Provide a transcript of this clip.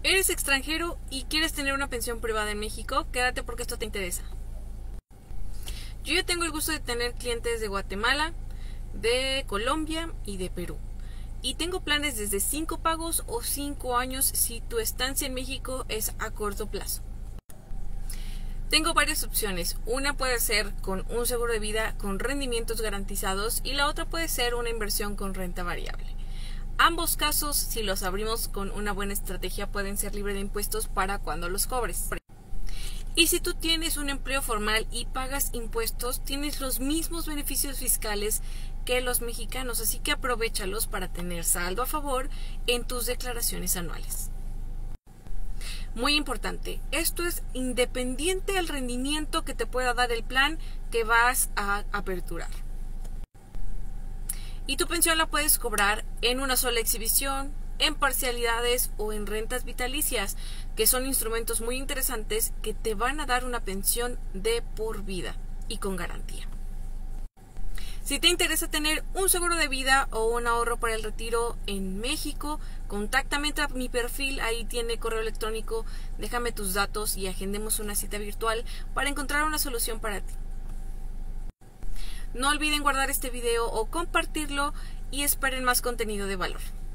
¿Eres extranjero y quieres tener una pensión privada en México? Quédate porque esto te interesa. Yo ya tengo el gusto de tener clientes de Guatemala, de Colombia y de Perú. Y tengo planes desde 5 pagos o 5 años si tu estancia en México es a corto plazo. Tengo varias opciones. Una puede ser con un seguro de vida con rendimientos garantizados y la otra puede ser una inversión con renta variable. Ambos casos, si los abrimos con una buena estrategia, pueden ser libres de impuestos para cuando los cobres. Y si tú tienes un empleo formal y pagas impuestos, tienes los mismos beneficios fiscales que los mexicanos, así que aprovéchalos para tener saldo a favor en tus declaraciones anuales. Muy importante, esto es independiente del rendimiento que te pueda dar el plan que vas a aperturar. Y tu pensión la puedes cobrar en una sola exhibición, en parcialidades o en rentas vitalicias, que son instrumentos muy interesantes que te van a dar una pensión de por vida y con garantía. Si te interesa tener un seguro de vida o un ahorro para el retiro en México, contáctame a mi perfil, ahí tiene correo electrónico, déjame tus datos y agendemos una cita virtual para encontrar una solución para ti. No olviden guardar este video o compartirlo y esperen más contenido de valor.